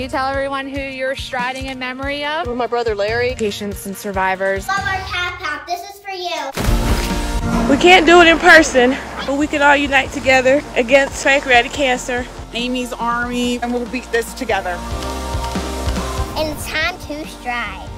you tell everyone who you're striding in memory of? With my brother Larry. Patients and survivors. Love our cat pack. This is for you. We can't do it in person, but we can all unite together against pancreatic cancer. Amy's Army, and we'll beat this together. And it's time to stride.